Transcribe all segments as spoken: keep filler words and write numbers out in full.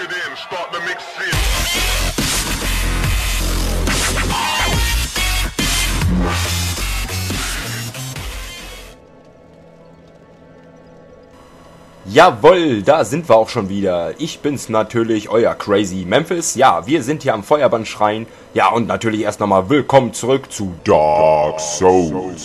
it in, start the mixing. Jawohl, da sind wir auch schon wieder. Ich bin's natürlich, euer Crazy Memphis. Ja, wir sind hier am Feuerbandschrein. Ja, und natürlich erst nochmal willkommen zurück zu Dark Souls.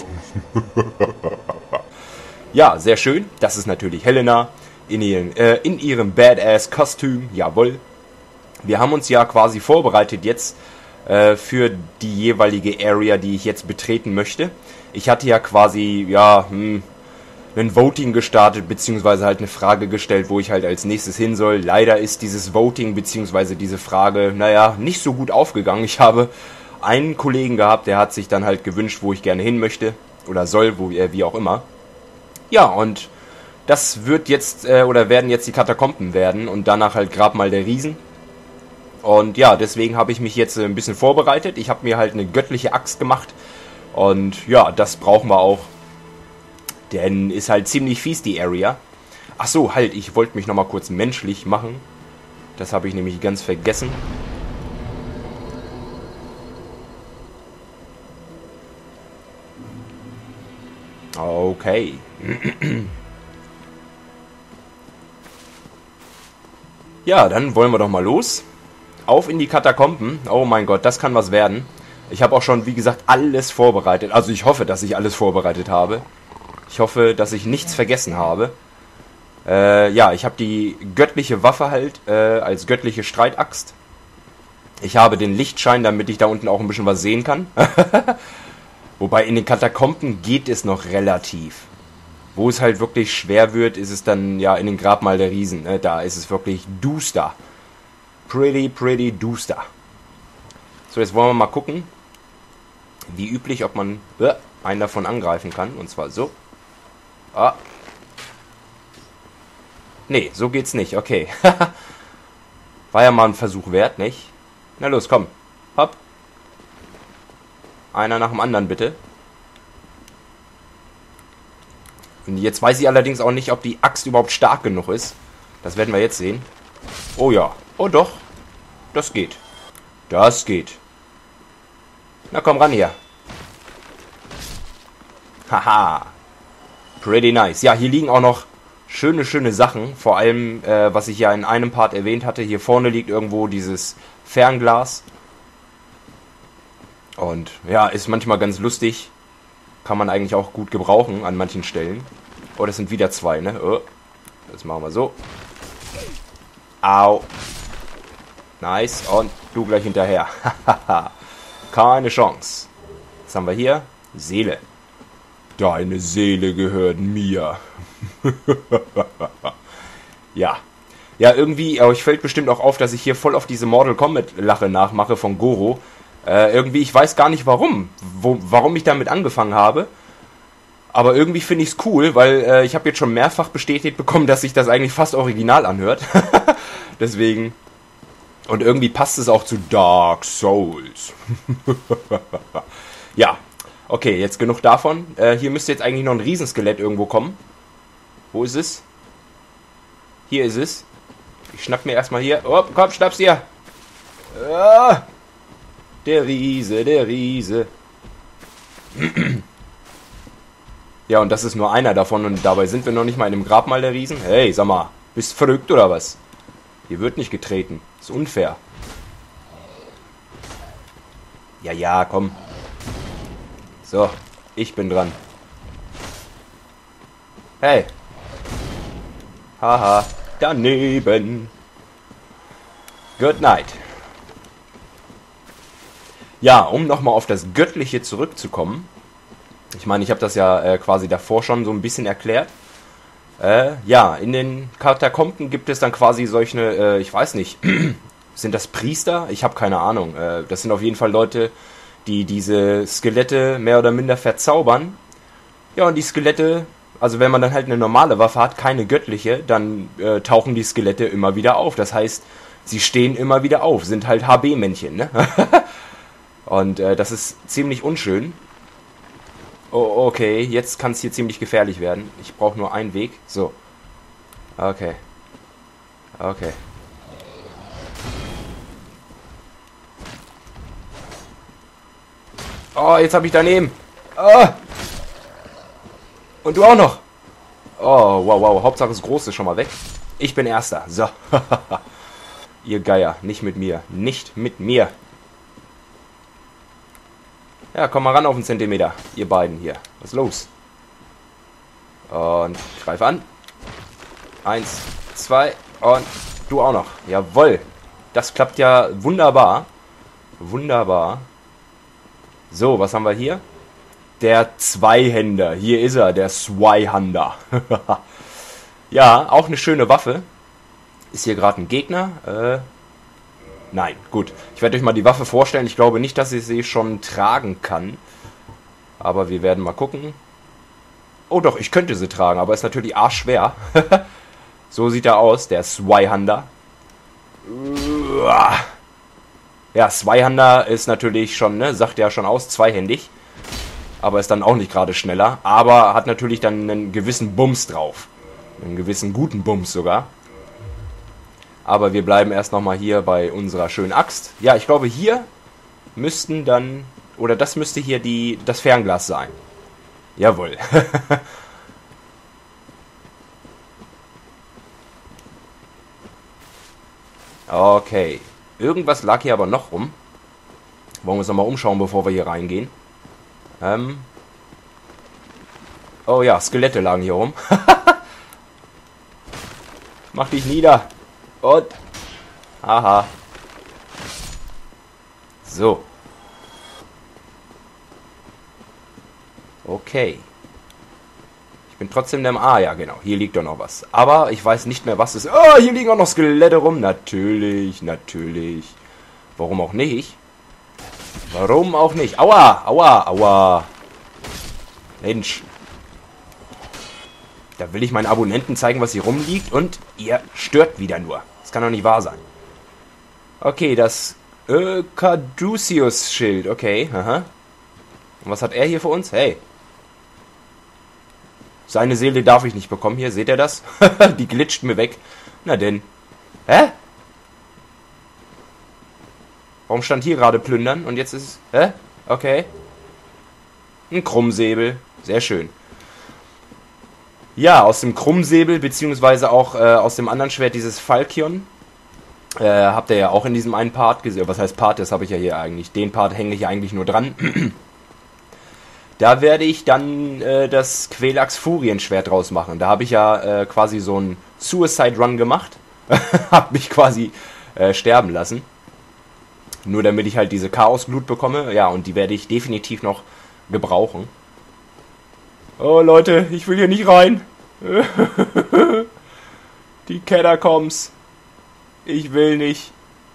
Ja, sehr schön. Das ist natürlich Helena in, ihren, äh, in ihrem Badass-Kostüm. Jawohl. Wir haben uns ja quasi vorbereitet jetzt äh, für die jeweilige Area, die ich jetzt betreten möchte. Ich hatte ja quasi, ja, hm, ein Voting gestartet, beziehungsweise halt eine Frage gestellt, wo ich halt als nächstes hin soll. Leider ist dieses Voting, beziehungsweise diese Frage, naja, nicht so gut aufgegangen. Ich habe einen Kollegen gehabt, der hat sich dann halt gewünscht, wo ich gerne hin möchte, oder soll, wo äh, wie auch immer. Ja, und das wird jetzt, äh, oder werden jetzt die Katakomben werden, und danach halt Grabmal der Riesen. Und ja, deswegen habe ich mich jetzt äh, ein bisschen vorbereitet. Ich habe mir halt eine göttliche Axt gemacht, und ja, das brauchen wir auch. Denn ist halt ziemlich fies, die Area. Ach so, halt, ich wollte mich nochmal kurz menschlich machen. Das habe ich nämlich ganz vergessen. Okay. Ja, dann wollen wir doch mal los. Auf in die Katakomben. Oh mein Gott, das kann was werden. Ich habe auch schon, wie gesagt, alles vorbereitet. Also ich hoffe, dass ich alles vorbereitet habe. Ich hoffe, dass ich nichts vergessen habe. Äh, ja, ich habe die göttliche Waffe halt äh, als göttliche Streitaxt. Ich habe den Lichtschein, damit ich da unten auch ein bisschen was sehen kann. Wobei in den Katakomben geht es noch relativ. Wo es halt wirklich schwer wird, ist es dann ja in den Grabmal der Riesen. Ne? Da ist es wirklich duster. Pretty, pretty duster. So, jetzt wollen wir mal gucken. Wie üblich, ob man äh, einen davon angreifen kann. Und zwar so. Ah. Nee, so geht's nicht. Okay. War ja mal ein Versuch wert, nicht? Na los, komm. Hopp. Einer nach dem anderen, bitte. Und jetzt weiß ich allerdings auch nicht, ob die Axt überhaupt stark genug ist. Das werden wir jetzt sehen. Oh ja. Oh doch. Das geht. Das geht. Na komm ran hier. Haha. Pretty nice. Ja, hier liegen auch noch schöne, schöne Sachen. Vor allem, äh, was ich ja in einem Part erwähnt hatte. Hier vorne liegt irgendwo dieses Fernglas. Und ja, ist manchmal ganz lustig. Kann man eigentlich auch gut gebrauchen an manchen Stellen. Oh, das sind wieder zwei, ne? Oh. Das machen wir so. Au. Nice. Und du gleich hinterher. Keine Chance. Was haben wir hier? Seele. Deine Seele gehört mir. Ja. Ja, irgendwie, euch fällt bestimmt auch auf, dass ich hier voll auf diese Mortal Kombat-Lache nachmache von Goro. Äh, irgendwie, ich weiß gar nicht warum. Wo, warum ich damit angefangen habe. Aber irgendwie finde ich es cool, weil äh, ich habe jetzt schon mehrfach bestätigt bekommen, dass sich das eigentlich fast original anhört. Deswegen. Und irgendwie passt es auch zu Dark Souls. Ja. Okay, jetzt genug davon. Äh, hier müsste jetzt eigentlich noch ein Riesenskelett irgendwo kommen. Wo ist es? Hier ist es. Ich schnapp mir erstmal hier. Oh, komm, schnapp's dir. Ah, der Riese, der Riese. Ja, und das ist nur einer davon. Und dabei sind wir noch nicht mal in dem Grabmal der Riesen. Hey, sag mal, bist du verrückt oder was? Hier wird nicht getreten. Ist unfair. Ja, ja, komm. So, ich bin dran. Hey. Haha, daneben. Good night. Ja, um nochmal auf das Göttliche zurückzukommen. Ich meine, ich habe das ja äh, quasi davor schon so ein bisschen erklärt. Äh, ja, in den Katakomben gibt es dann quasi solche, äh, ich weiß nicht, sind das Priester? Ich habe keine Ahnung. Äh, das sind auf jeden Fall Leute, die diese Skelette mehr oder minder verzaubern. Ja, und die Skelette, also wenn man dann halt eine normale Waffe hat, keine göttliche, dann äh, tauchen die Skelette immer wieder auf. Das heißt, sie stehen immer wieder auf, sind halt H B-Männchen, ne? Und äh, das ist ziemlich unschön. Oh, okay, jetzt kann es hier ziemlich gefährlich werden. Ich brauche nur einen Weg. So. Okay. Okay. Oh, jetzt habe ich daneben. Oh. Und du auch noch. Oh, wow, wow. Hauptsache das Große ist schon mal weg. Ich bin Erster. So. Ihr Geier. Nicht mit mir. Nicht mit mir. Ja, komm mal ran auf den Zentimeter. Ihr beiden hier. Was ist los? Und greif an. Eins, zwei und du auch noch. Jawohl. Das klappt ja wunderbar. Wunderbar. So, was haben wir hier? Der Zweihänder. Hier ist er, der Zweihander. Ja, auch eine schöne Waffe. Ist hier gerade ein Gegner? Äh, nein, gut. Ich werde euch mal die Waffe vorstellen. Ich glaube nicht, dass ich sie schon tragen kann. Aber wir werden mal gucken. Oh doch, ich könnte sie tragen, aber ist natürlich arschschwer. So sieht er aus, der Zweihander. Ja, Zweihander ist natürlich schon, ne, sagt ja schon aus, zweihändig. Aber ist dann auch nicht gerade schneller. Aber hat natürlich dann einen gewissen Bums drauf. Einen gewissen guten Bums sogar. Aber wir bleiben erst nochmal hier bei unserer schönen Axt. Ja, ich glaube hier müssten dann, oder das müsste hier die, das Fernglas sein. Jawohl. Okay. Irgendwas lag hier aber noch rum. Wollen wir uns nochmal umschauen, bevor wir hier reingehen. Ähm. Oh ja, Skelette lagen hier rum. Mach dich nieder. Und. Aha. So. Okay. Ich bin trotzdem der... Ah, ja, genau. Hier liegt doch noch was. Aber ich weiß nicht mehr, was es ist. Oh, hier liegen auch noch Skelette rum. Natürlich, natürlich. Warum auch nicht? Warum auch nicht? Aua, aua, aua. Mensch. Da will ich meinen Abonnenten zeigen, was hier rumliegt. Und ihr stört wieder nur. Das kann doch nicht wahr sein. Okay, das äh, Caduceus-Schild. Okay, aha. Und was hat er hier für uns? Hey. Seine Seele darf ich nicht bekommen. Hier, seht ihr das? Die glitscht mir weg. Na denn. Hä? Warum stand hier gerade plündern? Und jetzt ist... Hä? Okay. Ein Krummsäbel. Sehr schön. Ja, aus dem Krummsäbel, beziehungsweise auch äh, aus dem anderen Schwert, dieses Falchion. Äh, habt ihr ja auch in diesem einen Part gesehen. Was heißt Part? Das habe ich ja hier eigentlich. Den Part hänge ich eigentlich nur dran. Da werde ich dann äh, das Quelax Furienschwert draus machen. Da habe ich ja äh, quasi so einen Suicide Run gemacht. Hab mich quasi äh, sterben lassen. Nur damit ich halt diese Chaosglut bekomme. Ja, und die werde ich definitiv noch gebrauchen. Oh Leute, ich will hier nicht rein. Die Catacombs. Ich will nicht.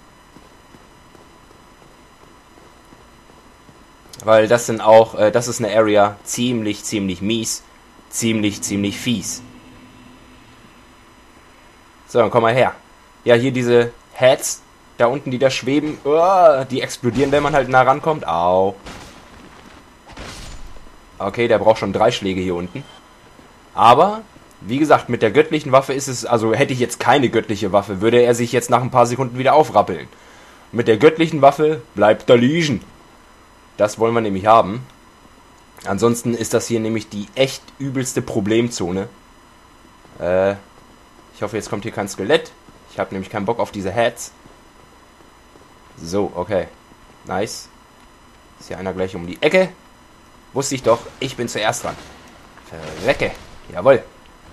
Weil das sind auch, äh, das ist eine Area ziemlich, ziemlich mies. Ziemlich, ziemlich fies. So, dann komm mal her. Ja, hier diese Heads, da unten, die da schweben, uh, die explodieren, wenn man halt nah rankommt. Au. Okay, der braucht schon drei Schläge hier unten. Aber, wie gesagt, mit der göttlichen Waffe ist es, also hätte ich jetzt keine göttliche Waffe, würde er sich jetzt nach ein paar Sekunden wieder aufrappeln. Mit der göttlichen Waffe bleibt er liegen. Das wollen wir nämlich haben. Ansonsten ist das hier nämlich die echt übelste Problemzone. Äh, ich hoffe, jetzt kommt hier kein Skelett. Ich habe nämlich keinen Bock auf diese Heads. So, okay. Nice. Ist hier einer gleich um die Ecke. Wusste ich doch, ich bin zuerst dran. Verrecke. Jawohl.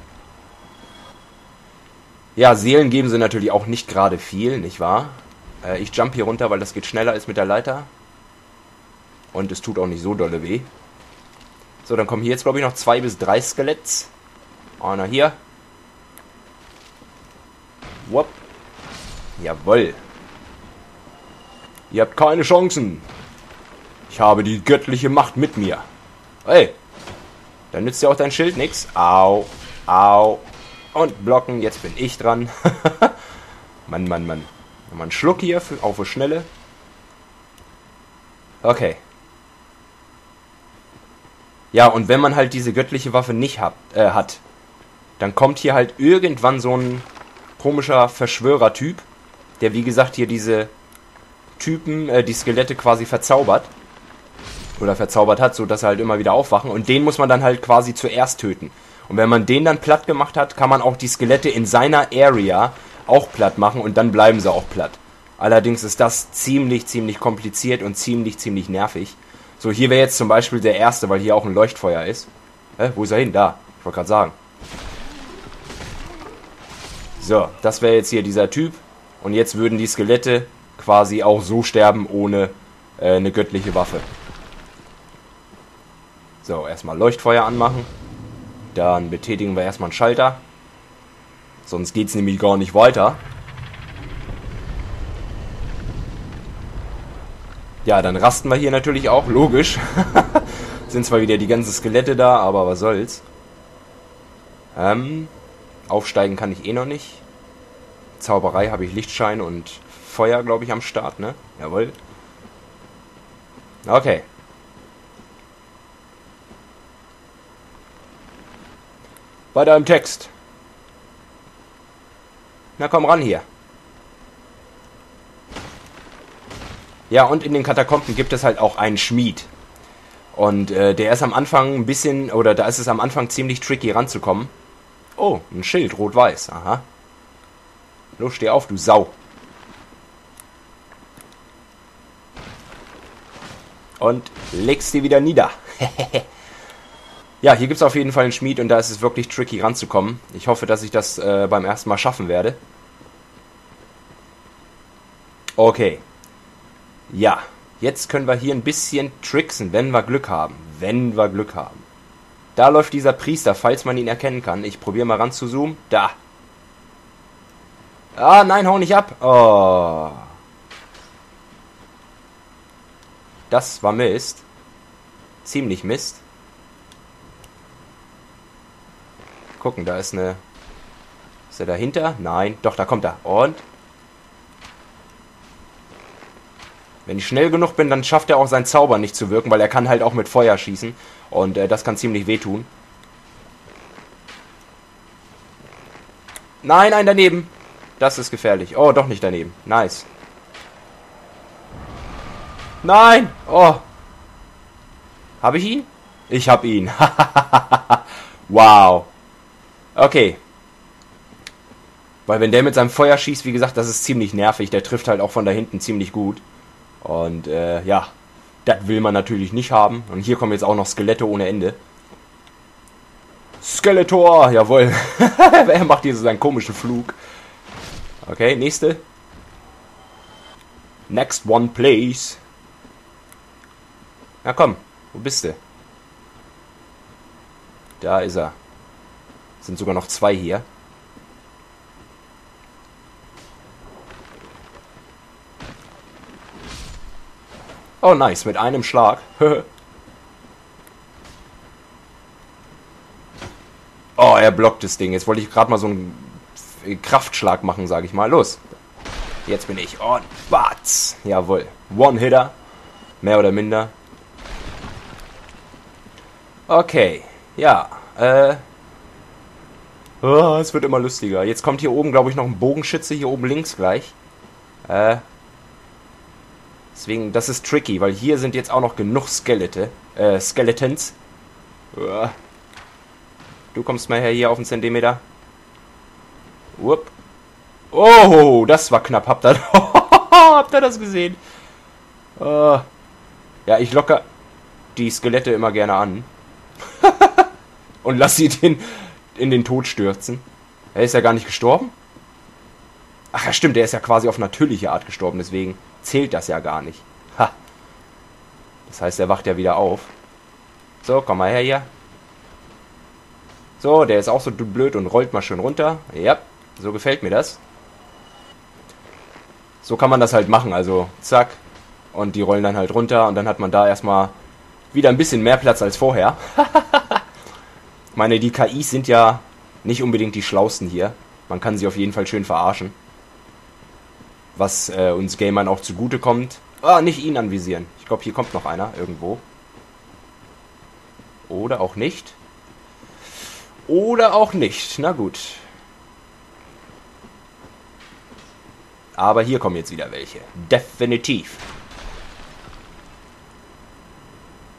Ja, Seelen geben sie natürlich auch nicht gerade viel, nicht wahr? Äh, ich jump hier runter, weil das geht schneller ist mit der Leiter. Und es tut auch nicht so dolle weh. So, dann kommen hier jetzt, glaube ich, noch zwei bis drei Skeletts. Einer hier. Whoop. Jawohl. Ihr habt keine Chancen. Ich habe die göttliche Macht mit mir. Hey. Dann nützt ja auch dein Schild nix. Au. Au. Und blocken. Jetzt bin ich dran. Mann, Mann, Mann. Nochmal einen Schluck hier für, auf die Schnelle. Okay. Ja, und wenn man halt diese göttliche Waffe nicht hat, äh, hat, dann kommt hier halt irgendwann so ein komischer Verschwörer-Typ, der wie gesagt hier diese Typen, äh, die Skelette quasi verzaubert. oder verzaubert hat, sodass sie halt immer wieder aufwachen. Und den muss man dann halt quasi zuerst töten. Und wenn man den dann platt gemacht hat, kann man auch die Skelette in seiner Area auch platt machen und dann bleiben sie auch platt. Allerdings ist das ziemlich, ziemlich kompliziert und ziemlich, ziemlich nervig. So, hier wäre jetzt zum Beispiel der erste, weil hier auch ein Leuchtfeuer ist. Hä, wo ist er hin? Da. Ich wollte gerade sagen. So, das wäre jetzt hier dieser Typ. Und jetzt würden die Skelette quasi auch so sterben, ohne äh, eine göttliche Waffe. So, erstmal Leuchtfeuer anmachen. Dann betätigen wir erstmal einen Schalter. Sonst geht es nämlich gar nicht weiter. Ja, dann rasten wir hier natürlich auch, logisch. Sind zwar wieder die ganzen Skelette da, aber was soll's. Ähm, aufsteigen kann ich eh noch nicht. Zauberei habe ich Lichtschein und Feuer, glaube ich, am Start, ne? Jawohl. Okay. Weiter im Text. Na komm ran hier. Ja, und in den Katakomben gibt es halt auch einen Schmied. Und äh, der ist am Anfang ein bisschen, oder da ist es am Anfang ziemlich tricky ranzukommen. Oh, ein Schild, rot-weiß, aha. Los, steh auf, du Sau. Und legst sie wieder nieder. Ja, hier gibt es auf jeden Fall einen Schmied und da ist es wirklich tricky ranzukommen. Ich hoffe, dass ich das äh, beim ersten Mal schaffen werde. Okay. Ja, jetzt können wir hier ein bisschen tricksen, wenn wir Glück haben. Wenn wir Glück haben. Da läuft dieser Priester, falls man ihn erkennen kann. Ich probiere mal ran zu zoomen. Da. Ah, nein, hau nicht ab. Oh. Das war Mist. Ziemlich Mist. Gucken, da ist eine... Ist er dahinter? Nein. Doch, da kommt er. Und? Wenn ich schnell genug bin, dann schafft er auch seinen Zauber nicht zu wirken, weil er kann halt auch mit Feuer schießen. Und äh, das kann ziemlich wehtun. Nein, nein, daneben. Das ist gefährlich. Oh, doch nicht daneben. Nice. Nein! Oh. Habe ich ihn? Ich habe ihn. Wow. Okay. Weil wenn der mit seinem Feuer schießt, wie gesagt, das ist ziemlich nervig. Der trifft halt auch von da hinten ziemlich gut. Und äh, ja, das will man natürlich nicht haben. Und hier kommen jetzt auch noch Skelette ohne Ende. Skeletor, jawohl. Er macht hier so seinen komischen Flug. Okay, nächste. Next one, please. Na komm, wo bist du? Da ist er. Sind sogar noch zwei hier. Oh, nice, mit einem Schlag. Oh, er blockt das Ding. Jetzt wollte ich gerade mal so einen Kraftschlag machen, sage ich mal. Los. Jetzt bin ich. Und batz. Jawohl. One-Hitter. Mehr oder minder. Okay. Ja. Äh. Oh, es wird immer lustiger. Jetzt kommt hier oben, glaube ich, noch ein Bogenschütze. Hier oben links gleich. Äh. Deswegen, das ist tricky, weil hier sind jetzt auch noch genug Skelette. Äh, Skeletons. Uah. Du kommst mal her hier auf den Zentimeter. Upp. Oh, das war knapp. Habt ihr, habt ihr das gesehen? Uh. Ja, ich locker die Skelette immer gerne an. Und lass sie den, in den Tod stürzen. Er ist ja gar nicht gestorben. Ach ja, stimmt, der ist ja quasi auf natürliche Art gestorben, deswegen zählt das ja gar nicht. Ha. Das heißt, er wacht ja wieder auf. So, komm mal her hier. So, der ist auch so blöd und rollt mal schön runter. Ja, so gefällt mir das. So kann man das halt machen, also zack. Und die rollen dann halt runter und dann hat man da erstmal wieder ein bisschen mehr Platz als vorher. Ich meine, die K Is sind ja nicht unbedingt die schlausten hier. Man kann sie auf jeden Fall schön verarschen. Was äh, uns Gamern auch zugute kommt. Ah, nicht ihn anvisieren. Ich glaube, hier kommt noch einer irgendwo. Oder auch nicht. Oder auch nicht. Na gut. Aber hier kommen jetzt wieder welche. Definitiv.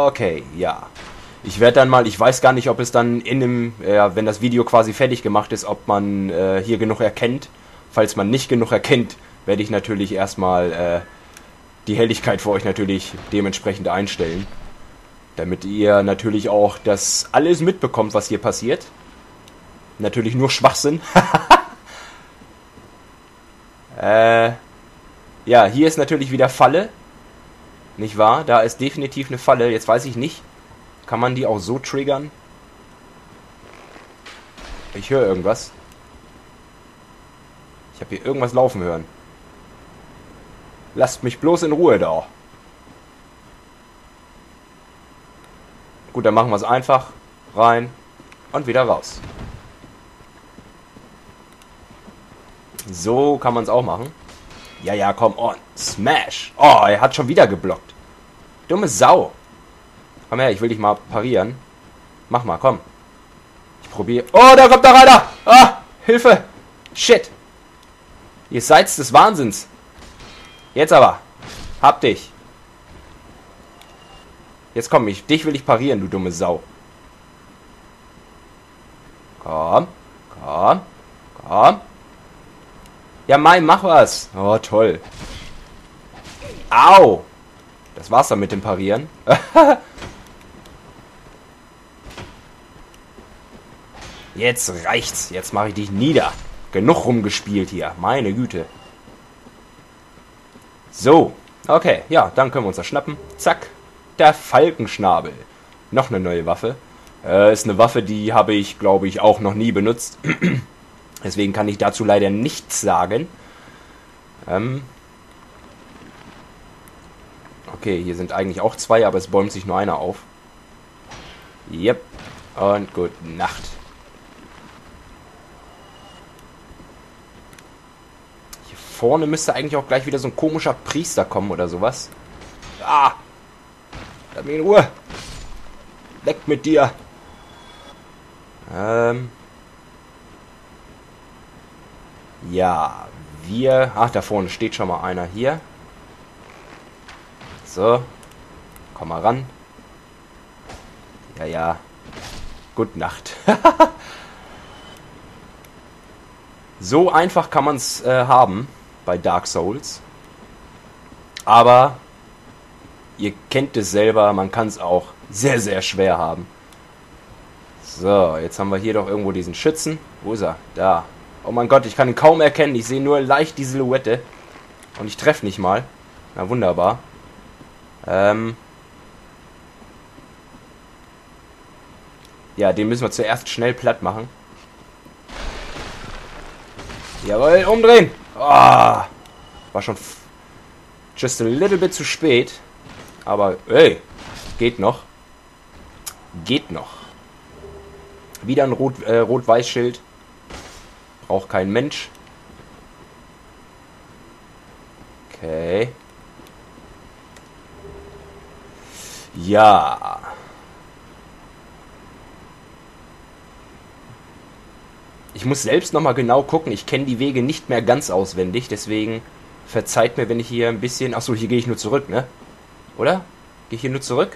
Okay, ja. Ich werde dann mal, ich weiß gar nicht, ob es dann in dem, ja, wenn das Video quasi fertig gemacht ist, ob man äh, hier genug erkennt. Falls man nicht genug erkennt, werde ich natürlich erstmal äh, die Helligkeit für euch natürlich dementsprechend einstellen. Damit ihr natürlich auch das alles mitbekommt, was hier passiert. Natürlich nur Schwachsinn. äh, ja, hier ist natürlich wieder Falle. Nicht wahr? Da ist definitiv eine Falle. Jetzt weiß ich nicht. Kann man die auch so triggern? Ich höre irgendwas. Ich habe hier irgendwas laufen hören. Lasst mich bloß in Ruhe da. Gut, dann machen wir es einfach. Rein und wieder raus. So kann man es auch machen. Ja, ja, komm on. Smash. Oh, er hat schon wieder geblockt. Dumme Sau. Komm her, ich will dich mal parieren. Mach mal, komm. Ich probiere. Oh, da kommt noch einer. Ah, Hilfe. Shit. Ihr seid des Wahnsinns. Jetzt aber. Hab dich. Jetzt komm, ich, dich will ich parieren, du dumme Sau. Komm. Komm. Komm. Ja, Mai, mach was. Oh, toll. Au. Das war's dann mit dem Parieren. Jetzt reicht's. Jetzt mache ich dich nieder. Genug rumgespielt hier. Meine Güte. So. Okay. Ja, dann können wir uns das schnappen. Zack. Der Falkenschnabel. Noch eine neue Waffe. Äh, ist eine Waffe, die habe ich, glaube ich, auch noch nie benutzt. Deswegen kann ich dazu leider nichts sagen. Ähm... Okay, hier sind eigentlich auch zwei, aber es bäumt sich nur einer auf. Yep. Und gute Nacht. Hier vorne müsste eigentlich auch gleich wieder so ein komischer Priester kommen oder sowas. Ah! Lass mich in Ruhe! Weg mit dir! Ähm... Ja, wir... Ach, da vorne steht schon mal einer hier. So. Komm mal ran. Ja, ja. Gute Nacht. So einfach kann man es äh, haben bei Dark Souls. Aber ihr kennt es selber, man kann es auch sehr, sehr schwer haben. So, jetzt haben wir hier doch irgendwo diesen Schützen. Wo ist er? Da. Oh mein Gott, ich kann ihn kaum erkennen. Ich sehe nur leicht die Silhouette. Und ich treffe nicht mal. Na, wunderbar. Ähm ja, den müssen wir zuerst schnell platt machen. Jawohl, umdrehen. Oh, war schon just a little bit zu spät. Aber, ey, geht noch. Geht noch. Wieder ein Rot, äh, Rot-Weiß-Schild. Braucht kein Mensch. Okay. Ja. Ich muss selbst nochmal genau gucken. Ich kenne die Wege nicht mehr ganz auswendig. Deswegen verzeiht mir, wenn ich hier ein bisschen... Achso, hier gehe ich nur zurück, ne? Oder? Gehe ich hier nur zurück?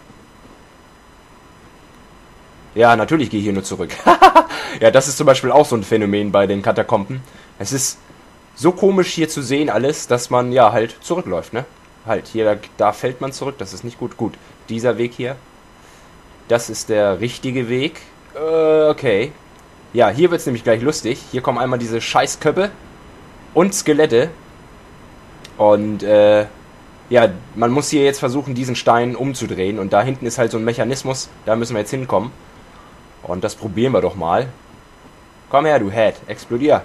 Ja, natürlich gehe ich hier nur zurück. Ja, das ist zum Beispiel auch so ein Phänomen bei den Katakomben. Es ist so komisch hier zu sehen alles, dass man ja halt zurückläuft, ne? Halt, hier, da, da fällt man zurück. Das ist nicht gut. Gut, dieser Weg hier. Das ist der richtige Weg. Äh, okay. Ja, hier wird es nämlich gleich lustig. Hier kommen einmal diese Scheißköppe und Skelette. Und, äh, ja, man muss hier jetzt versuchen, diesen Stein umzudrehen. Und da hinten ist halt so ein Mechanismus. Da müssen wir jetzt hinkommen. Und das probieren wir doch mal. Komm her, du Head. Explodier.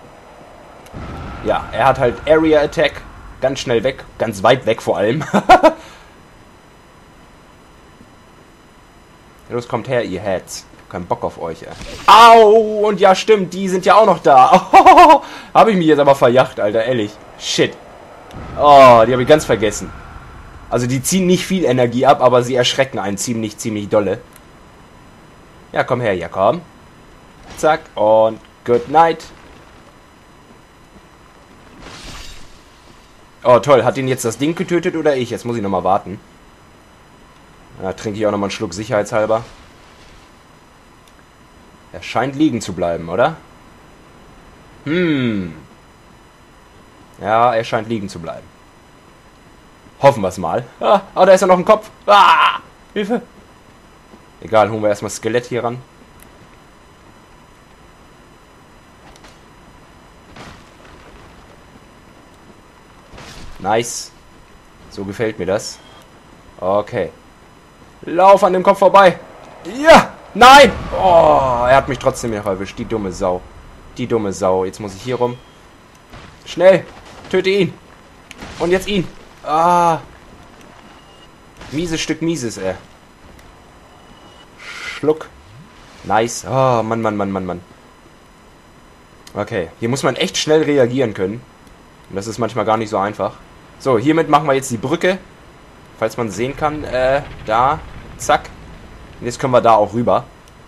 Ja, er hat halt Area Attack. Ganz schnell weg. Ganz weit weg vor allem. Los, kommt her, ihr Heads. Kein Bock auf euch, ey. Au! Und ja, stimmt, die sind ja auch noch da. Oh, habe ich mich jetzt aber verjagt, Alter, ehrlich. Shit. Oh, die habe ich ganz vergessen. Also die ziehen nicht viel Energie ab, aber sie erschrecken einen ziemlich, ziemlich dolle. Ja, komm her, ja, komm. Zack, und good night. Oh, toll. Hat ihn jetzt das Ding getötet oder ich? Jetzt muss ich nochmal warten. Da trinke ich auch nochmal einen Schluck sicherheitshalber. Er scheint liegen zu bleiben, oder? Hm. Ja, er scheint liegen zu bleiben. Hoffen wir es mal. Ah, oh, da ist ja noch ein Kopf. Ah, Hilfe. Egal, holen wir erstmal das Skelett hier ran. Nice. So gefällt mir das. Okay. Lauf an dem Kopf vorbei. Ja! Nein! Oh, er hat mich trotzdem noch erwischt. Die dumme Sau. Die dumme Sau. Jetzt muss ich hier rum. Schnell! Töte ihn! Und jetzt ihn! Ah! Mieses Stück Mieses, ey. Schluck. Nice. Oh, Mann, Mann, Mann, Mann, Mann. Okay. Hier muss man echt schnell reagieren können. Und das ist manchmal gar nicht so einfach. So, hiermit machen wir jetzt die Brücke. Falls man sehen kann. Äh, da. Zack. Und jetzt können wir da auch rüber.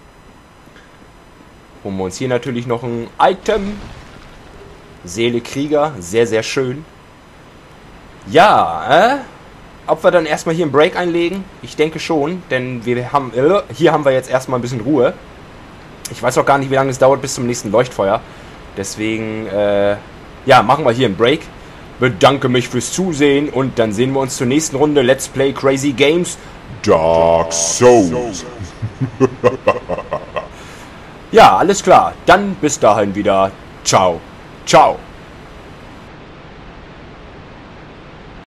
Holen wir uns hier natürlich noch ein Item. Seele Krieger. Sehr, sehr schön. Ja, äh. Ob wir dann erstmal hier einen Break einlegen? Ich denke schon. Denn wir haben. Äh, hier haben wir jetzt erstmal ein bisschen Ruhe. Ich weiß auch gar nicht, wie lange es dauert bis zum nächsten Leuchtfeuer. Deswegen, äh. ja, machen wir hier einen Break. Bedanke mich fürs Zusehen und dann sehen wir uns zur nächsten Runde Let's Play Crazy Games Dark Souls. Ja, alles klar. Dann bis dahin wieder. Ciao. Ciao.